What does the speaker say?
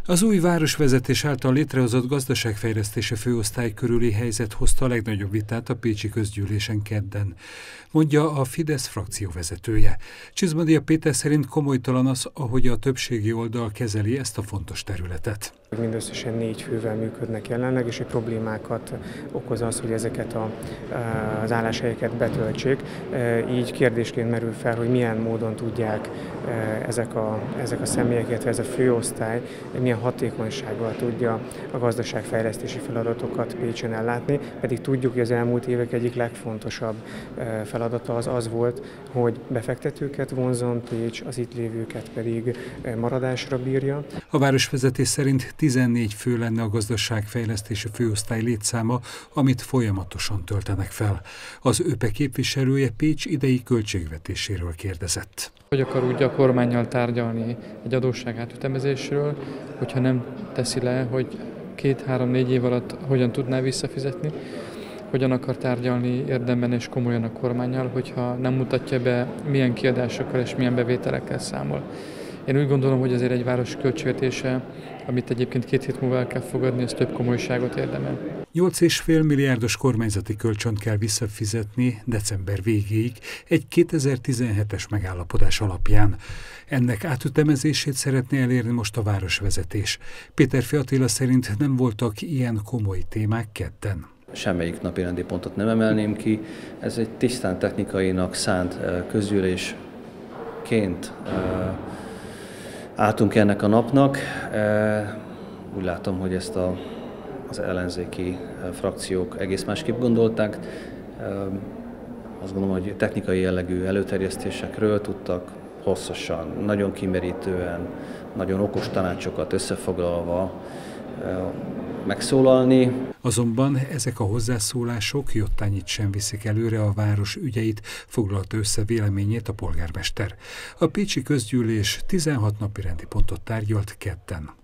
Az új városvezetés által létrehozott gazdaságfejlesztési főosztály körüli helyzet hozta a legnagyobb vitát a pécsi közgyűlésen kedden, mondja a Fidesz frakcióvezetője. Csizmadia Péter szerint komolytalan az, ahogy a többségi oldal kezeli ezt a fontos területet. Mindösszesen 4 fővel működnek jelenleg, és problémákat okoz az, hogy ezeket az álláshelyeket betöltsék. Így kérdésként merül fel, hogy milyen módon tudják ezek a személyek, illetve ez a főosztály, milyen hatékonysággal tudja a gazdaságfejlesztési feladatokat Pécsen ellátni, pedig tudjuk, hogy az elmúlt évek egyik legfontosabb feladata az volt, hogy befektetőket vonzon Pécs, az itt lévőket pedig maradásra bírja. A városvezetés szerint 14 fő lenne a gazdaságfejlesztési főosztály létszáma, amit folyamatosan töltenek fel. Az ÖPE képviselője Pécs idei költségvetéséről kérdezett. Hogy akar úgy a kormánnyal tárgyalni egy adósság átütemezésről, hogyha nem teszi le, hogy 2-3-4 év alatt hogyan tudná visszafizetni, hogyan akar tárgyalni érdemben és komolyan a kormánnyal, hogyha nem mutatja be, milyen kiadásokkal és milyen bevételekkel számol. Én úgy gondolom, hogy azért egy város költségvetése, amit egyébként 2 hét múlva el kell fogadni, ez több komolyságot érdemel. 8,5 milliárdos kormányzati kölcsönt kell visszafizetni december végéig egy 2017-es megállapodás alapján. Ennek átütemezését szeretné elérni most a városvezetés. Péterfi Attila szerint nem voltak ilyen komoly témák kedden. Semmelyik napirendi pontot nem emelném ki. Ez egy tisztán technikainak szánt közgyűlésként álltunk ennek a napnak. Úgy látom, hogy ezt az ellenzéki frakciók egész másképp gondolták. Azt gondolom, hogy technikai jellegű előterjesztésekről tudtak hosszasan, nagyon kimerítően, nagyon okos tanácsokat összefoglalva megszólalni. Azonban ezek a hozzászólások jottányit sem viszik előre a város ügyeit, foglalta össze véleményét a polgármester. A pécsi közgyűlés 16 napirendi pontot tárgyalt kedden.